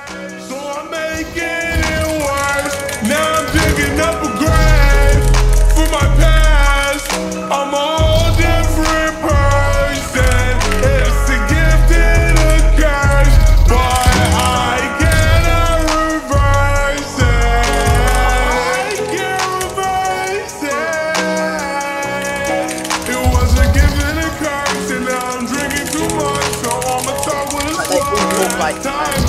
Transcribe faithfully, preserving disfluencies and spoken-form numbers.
So I'm making it worse. Now I'm digging up a grave for my past. I'm a whole different person. It's a gift and a curse, but I cannot reverse it. I can't reverse it. It was a gift and a curse, and now I'm drinking too much. So I'ma talk with a sword last time.